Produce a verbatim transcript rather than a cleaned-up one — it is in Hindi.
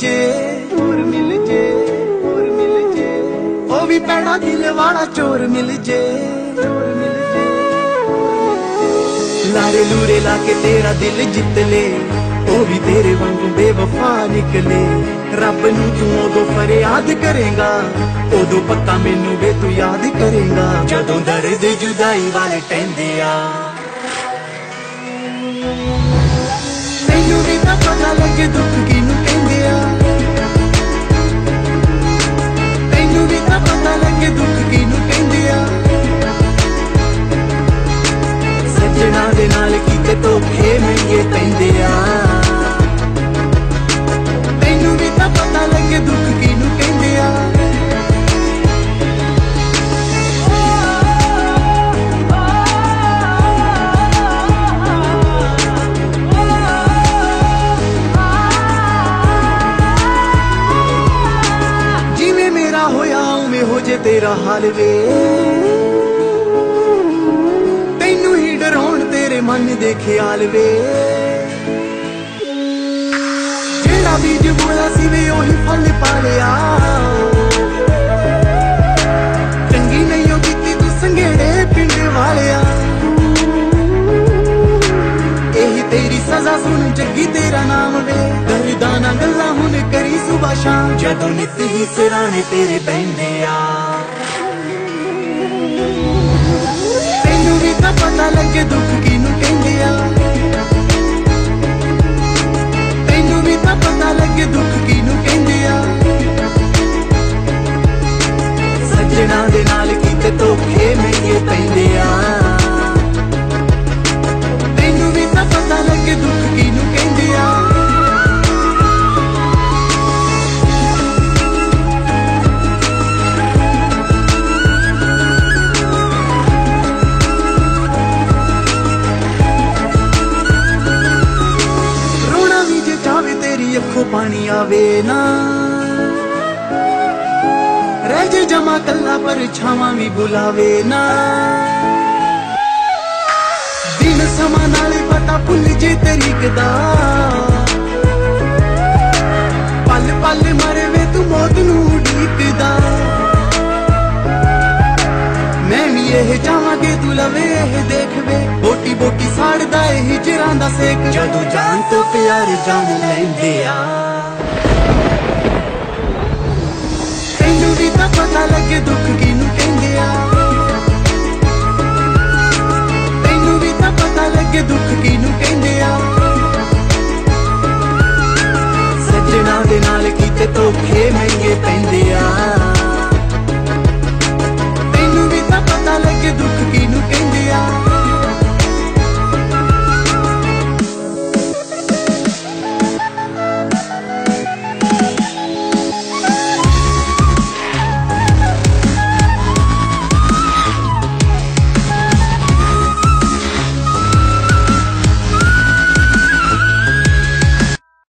जे चोर मिल जे चोर मिल जे ओ भी पैड़ा दिल वाला चोर मिल जे चोर मिल जे लारे लूरे लाके तेरा दिल जित ले ओ भी तेरे वांगू बेवफा निकले रब नू तू उदों फरियाद करेगा उदों पक्का मैनू वे तू याद करेगा जदों दर्द जुदाई वाले टहंदे आ मैनू भी तां पता लगे दुख किनू कहंदे आ मैनू भी तां पता लगे दुख किनू कहंदे आ सजना दे नाल कीते धोखे महंगे पैंदे आ मैनू भी तां पता लगे दुख किनू कहंदे आ जिवें मेरा होया उवें हो जे तेरा हाल वे मन दे ख्याल वे जेड़ा बीज बोया सी वे ओही फल पा लिया चंगी नहीं हो कीती तू संघेड़े पिंड वालिया यही तेरी सजा सुन जगी तेरा नाम वे दर्दाना गल्लां हुण करी सुबह शाम जदों नित ही सिराने तेरे बहंदे आ भी तां पता लगे दुख किनू कहंदे आ तैनू भी तां पता लगे दुख किनू कहंदे आ सजना दे नाल कीते धोखे महंगे पैंदे आ तैनू भी तां पता लगे दुख किनू कहंदे आ अखों पानी आवे ना रह जे जमा कल्ला पर छावां भी बुलावे ना दिन समा नाले पता भुल जे तरीक दा पल पल मरे वे तू मौत नू उड़ीकदा मैं भी यह जावांगे तू लवे यह देखवे बोटी बोटी साड़दा ए हिजरां दा सेक जदों जान तो प्यार जान लैंदे आ तैनू भी तां पता लगे दुख किनू कहंदे आ तैनू भी तां पता लगे दुख किनू कहंदे आ सजना दे नाल कीते धोखे महंगे पैंदे आ